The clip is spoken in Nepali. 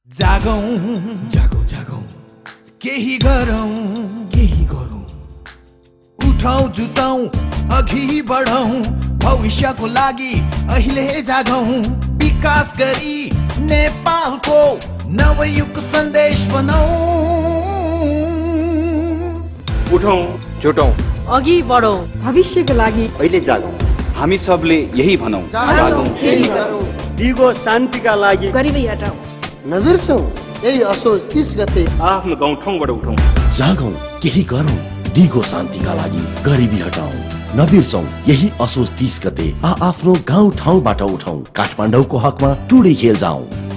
जागौं जागौं जागौं केही गरौं उठौं जुटौं अघि बढौं भविष्यको लागि अहिले जागौं विकास गरी नेपालको नवयुग सन्देश बनाऊ उठौं जुटौं अघि बढौं भविष्यको लागि अहिले जागौं हामी सबले यही भनौं जागौं केही गरौं दिगो शान्तिका लागि गरिबी हटाऊ नबिर्सौं यही असोज 30 गते आफ्नो गाउँ ठाउँबाट उठौं जागौं केही गरौं दिगो शान्तिका लागि गरिबी हटाऊ नबिर्सौं यही असोज 30 गते आफ्नो गाउँ ठाउँबाट उठौं काठमाडौँको हकमा टुडे खेल जाऊ।